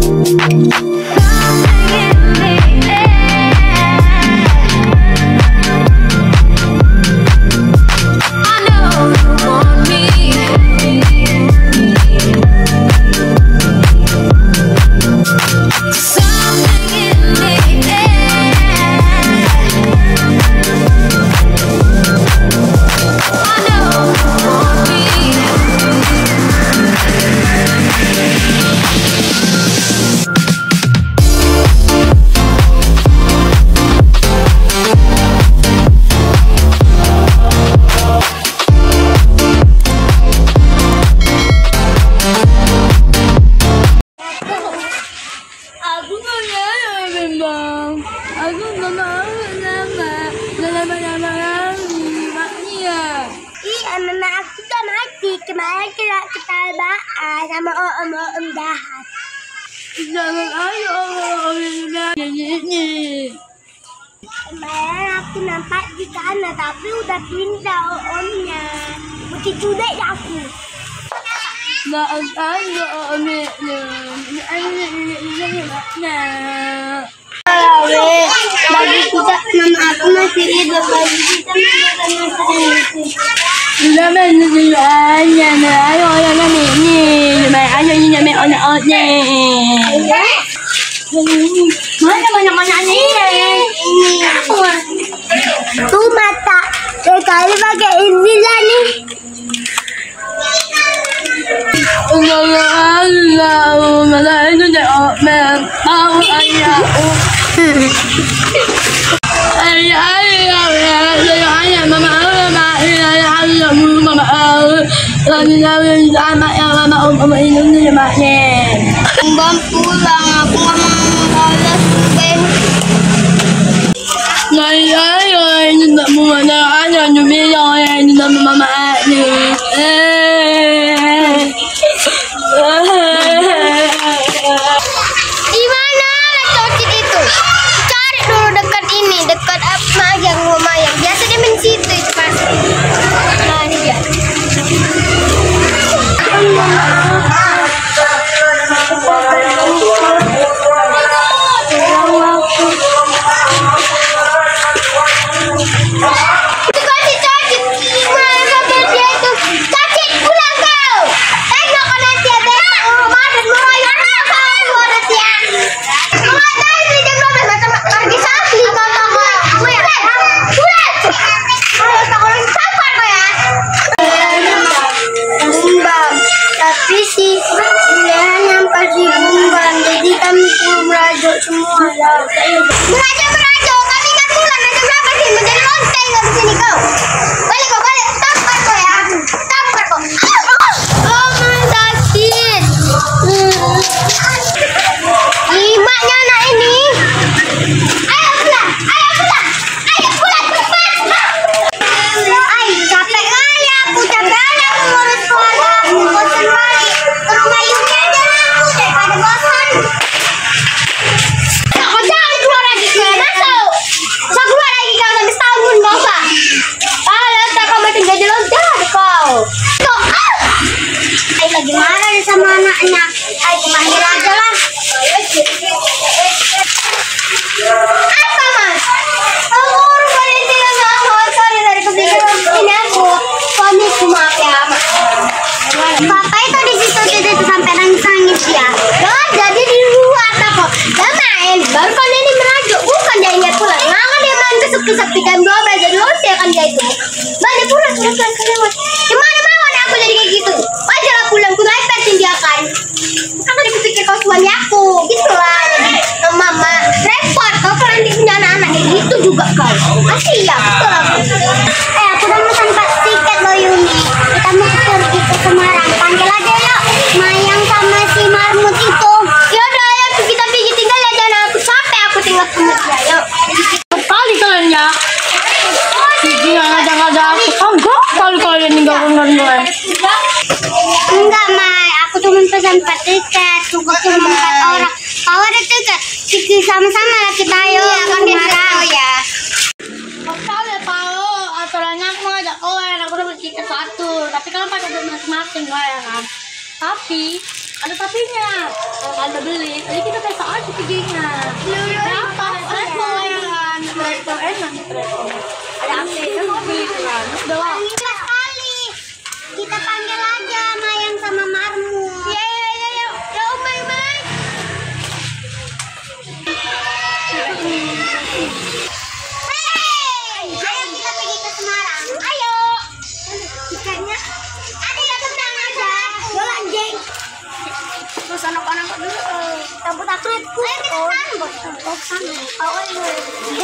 Mama aku udah mati. Kemarin kena ketalbaan sama om jahat. Jangan ayo ini. Kemarin aku nampak di sana tapi udah pindah omnya. Begitu deh aku. Jangan ayo ini. Bagi kita mama aku masih hidup, bagi kita masih hidup. Udah ayo mana ini. Tuh mata, sekali pakai ini lah nih. Bang pulang, aku nggak mau malas ini tak mau mana aja ini tak mau mama Di mana laptop itu? Cari dulu dekat ini, dekat apa yang rumah yang biasa dia main situ itu pasti. Nah ini dia. Berajo, kami kan pulang jam berapa sih? Menjadi lonceng nggak di sini kau. Balik tampar kau ya. Tampar kau. Oh, sakit. Imaknya anak ini. Ayo pulang cepat. Ay, capek kali aku ngurus keluarga aku. Bosan balik ke rumah Yumi aja aku daripada bosan. Lagi marah sama anaknya. Ayo panggil aja lah. Apa mas? Aku balik dia nggak sorry dari kebijakan ini aku. Suamiku maaf ya mas. Papa itu di situ sampai nangis ya. Loh, jadi di luar kok. Dia main. Baru kali ini merajuk. Bukan dia ingat pulang. Maka dia main besok-besok jam 12 jadi lonte kan dia itu. Balik pulang sudah kelewat. Gimana mau aku jadi kayak gitu? Wajar pulang ku lepetin dia kan. Aku dipikir kau suami aku, gitulah. Mama repot kau kalau nanti punya anak-anak kayak gitu juga kau. Masih ya betul aku. Aku udah pesan tiket loh Yuni. Kita mau pergi ke Semarang. Panggil aja yuk Mayang sama si Marmut itu. Yaudah ya kita pergi tinggal aja. Aku capek aku tinggal sama dia. Yuk. Kali kalian ya. Ngajak-ngajak aku enggak kali kalian ninggalkan gue. Enggak, Mai. Aku cuma pesan 4 tiket. Cukup cuma 4 orang. Kau ada tiket. Siki sama-sama lah kita ayo. Iya, kan dia tahu ya. Kau udah tahu aturannya aku ngajak kalian. Aku dapat tiket 1. Tapi kalian pakai duit masing-masing lah ya kan. Tapi Ada tapinya. Kalau kalian beli, jadi kita tes aja giginya. Berapa? Travel enak. Ada update mau beli kan? Udah lah. Sekali. Kita panggil aja Mayang sama Marmut. Ya. Ya, Mai. Hey, ayo kita pergi ke Semarang. Ayo. Ikannya ada yang tenang aja. Bola jeng. Terus anak-anak dulu Tambut akritku. Ayo kita sambut. Oh, iya.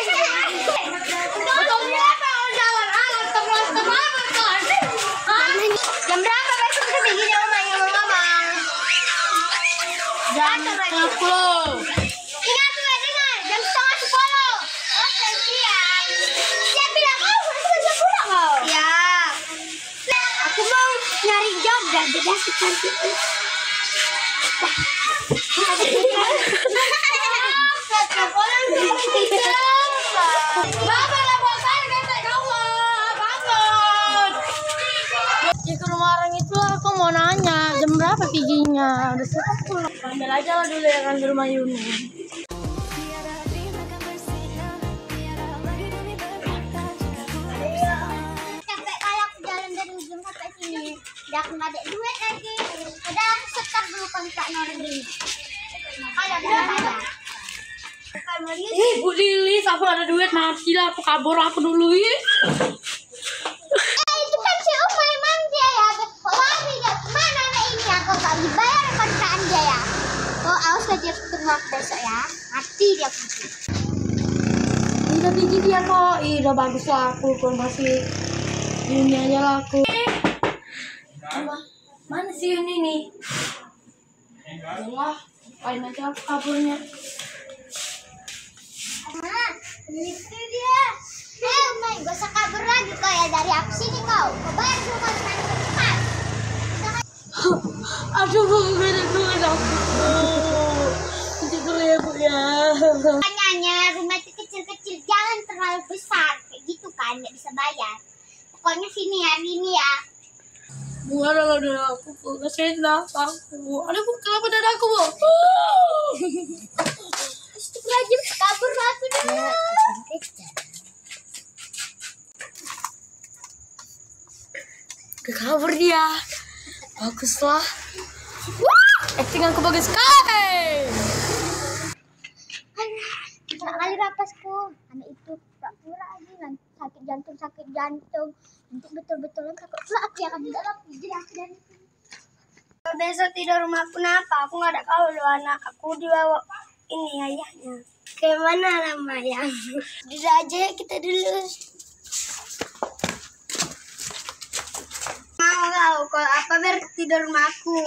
Jam berapa besok kita pergi di rumah yang mama? jam 10. Ingat tuh, dengar. Jam 9:30. Oke, siap. Siap bilang, sudah siap pulang kau? Siap. Aku mau nyari job dan beda seperti itu. Ya ke rumah orang itu aku mau nanya jam berapa piginya. Udah siap pulang. Ambil aja lah dulu ya kan di rumah Yuni. Capek kalau aku jalan dari ujung sampai sini. Udah aku nggak ada duit lagi. Udah aku setor dulu kontrak negeri. Ada berapa? Bu Lilis, aku ada duit mati lah. Aku kabur aku dulu ya. Itu kan si Umay emang dia ya. Wangi dia kemana anak ini? Aku nggak dibayar kontrakan dia ya. Oh, awas aja ke rumah besok ya. Mati dia putih. Udah biji dia kok. Udah bagus lah aku kasih Yuni aja lah aku. Mana sih Yuni nih? Allah, lain aja aku kaburnya. Nah, itu dia. Umay, gak usah kabur lagi kau ya dari aku sini kau. Kau bayar dulu kontrakan cepat. Aduh, Bu, beda aku. Nanti dulu ya, Bu ya. Makanya rumah itu kecil-kecil, jangan terlalu besar. Kayak gitu kan, nggak bisa bayar. Pokoknya sini hari ini ya. Bu, ada aku, Bu. Kasihin aku, Bu. Aduh, Bu, kenapa dada aku, Bu? Astagfirullahaladzim, kabur aku dulu. Kabur dia. Baguslah. Acting aku bagus sekali. Kena kali rapasku. Anak itu pura-pura aja nanti sakit jantung. Nanti betul-betulan takut pula aku yang akan di dalam. Jadi aku dari sini. Besok tidur rumah kenapa? Aku nggak ada kau lu anak. Aku dibawa ini ayahnya. Kayak mana nama ya? Duduk aja kita dulu. Mau kau kalau apa biar tidur rumah aku.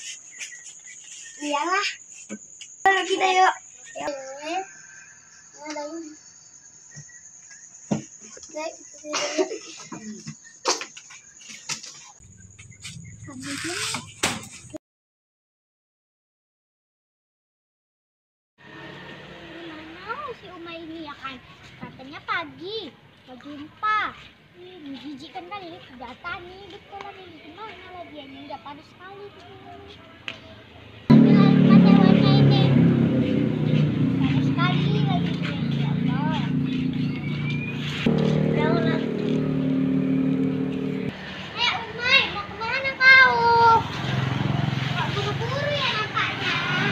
Iyalah. Kalau kita yuk. Mana si Umay ini ya kan? Katanya pagi, mau jumpa. Menjijikkan kali ini kedatangan nih di kolam ini. Gimana lah dia ini udah panas sekali tuh. Tapi lalu pakai warna ini. Panas sekali lagi dia. Ya Allah. Jauh. Umay, mau kemana kau? Kok buru-buru ya nampaknya?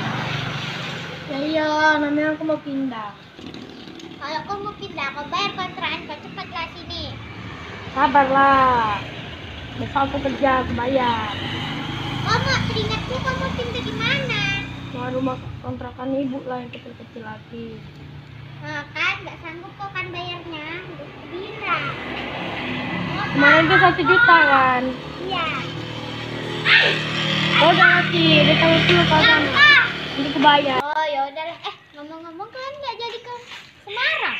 Ya, namanya aku mau pindah. Kalau kau mau pindah, kau bayar kontrakan kau cepatlah sini. Sabarlah. Besok aku kerja, aku bayar. Kamu teringatku kamu pindah di mana? Mau rumah kontrakan ibu lah yang kecil-kecil lagi. Nah, kan nggak sanggup kau kan bayarnya. Bira. Kemarin tuh 1 juta kan. Iya. Oh, udah ngasih. Udah tahu dulu kau sana. Jadi aku bayar. Oh ya udahlah. Ngomong-ngomong kalian nggak jadi ke Semarang?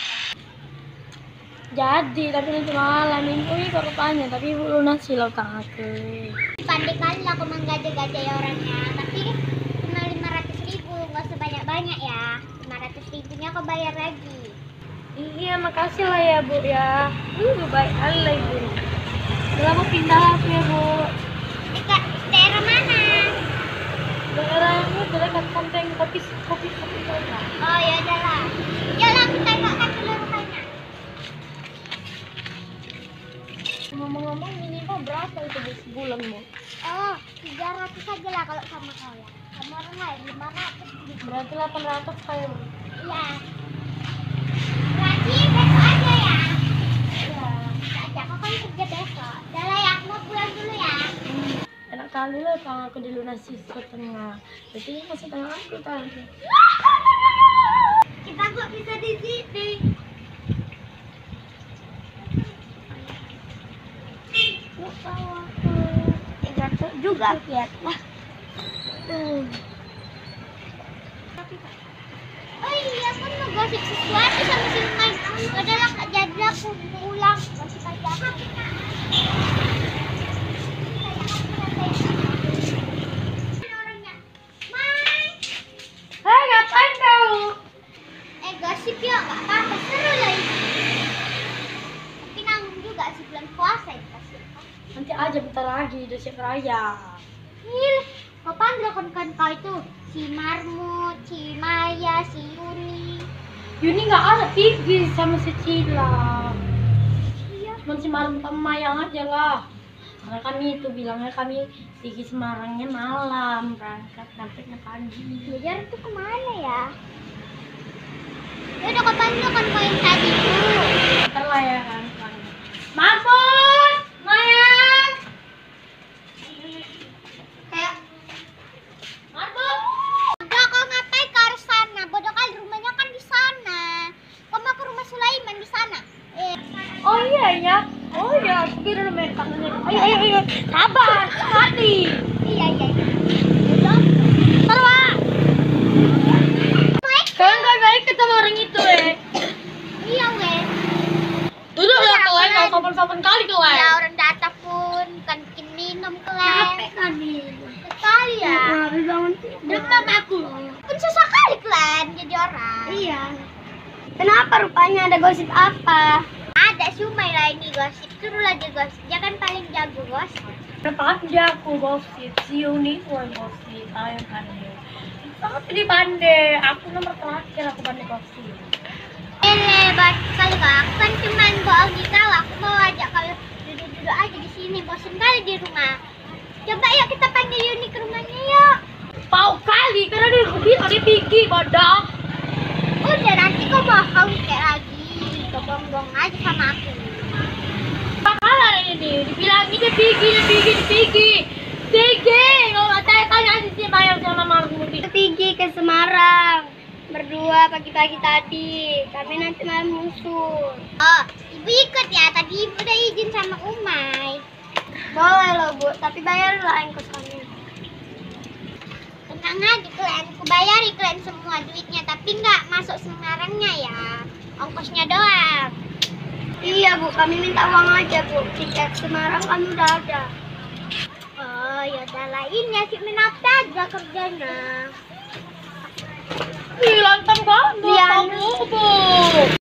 Jadi, tapi nanti malam ini kok rupanya. Tapi ibu lunasi lah utang aku. Pandai kali lah kau menggaja-gaja ya orangnya. Tapi cuma 500.000, nggak usah banyak-banyak ya. 500.000-nya kau bayar lagi. Iya, makasih lah ya Bu ya. Baik Allah ibu. Udah mau pindah aku ya Bu. Dekat daerah mana? daerah yang itu dekat konten kopi itu lah. Oh ya udahlah. Jalan kita tengokkan dulu rumahnya. Ngomong-ngomong minimal berapa itu di sebulan mo? Oh, 300 saja lah kalau sama kau ya. Sama orang lain 500. Berarti 800 kayak. Iya. Berarti besok aja ya. Iya. Aja kau kan kerja besok. Udah lah ya, aku mau pulang dulu ya. Enak kali lah kalau aku dilunasi setengah. Berarti ini masih tengah aku tadi. Kita kok bisa di sini. Lupa aku. 300 juga lihat lah. Oh iya, aku mau gosip sesuatu sama si Mai. Padahal nggak jadi aku pulang. Gosip aja. Mai, Hei, ngapain kau? gosip yuk, nggak apa-apa, seru lah ini. Tapi nanggung juga sih bulan puasa itu pasti. Nanti aja bentar lagi udah siap raya. Ih, kau panggil kan kau itu si Marmut, si Maya, si Yuni. Yuni nggak ada pergi sama si Cila. Iya. Cuma si malam sama Mayang aja lah. Karena kami itu bilangnya kami pergi Semarangnya malam, berangkat nampaknya pagi. Belajar itu kemana ya? Ya udah kau panggil kan kau yang tadi tuh. Bentar lah ya kan. Marmut, Mayang. Kayak Marmut. udah kau ngapain ke arah sana? Bodoh kali rumahnya kan di sana. Kau mau ke rumah Sulaiman di sana? Oh iya ya. Oh iya, aku kira udah main tangannya. Ayo. Sabar, hati. Iya. Udah. Terus. Kalian gak baik ketemu orang itu Iya weh. Duduk Iya, lah kalian, kalian. gak sopan-sopan kali kalian. Ya orang datang pun kan bikin minum kalian. Capek kali. Sekali ya. Harus bangun tidur. Demam aku loh. Pun susah kali kalian jadi orang. Iya. Kenapa rupanya ada gosip apa? Ada Sumai lah ini gosip. Suruhlah dia gosip. Dia kan paling jago gosip. Kenapa aja aku gosip, si Yuni itu yang gosip, saya pandai. Tapi di pandai, aku nomor terakhir aku pandai gosip. Lebat sekali kak. Aku kan cuman bohong di kau. Aku mau ajak kau duduk-duduk aja di sini. Bosan kali di rumah. Coba yuk kita panggil Yuni ke rumahnya yuk. Pau kali, karena dia bilang dia pergi, bodoh. Udah nanti kau bohong kayak lagi. Kau bohong aja sama aku. Bakalan ini, dibilangin dia pergi. Kalau nggak tanya aja sih bayar sama Marmut. Pergi ke Semarang. Berdua pagi-pagi tadi. Kami nanti malam nyusul. Oh, ibu ikut ya. Tadi ibu udah izin sama Umay. Boleh loh Bu, tapi bayarlah ongkos kami. Tenang aja kalian. Aku bayari kalian semua duitnya. Tapi nggak masuk Semarangnya ya. Ongkosnya doang. Iya Bu, kami minta uang aja Bu. Tiket Semarang kami udah ada. Oh, yaudahlah. Ini ya si Minata aja kerjanya. Ih, lantang banget, Iya. kamu, Bu.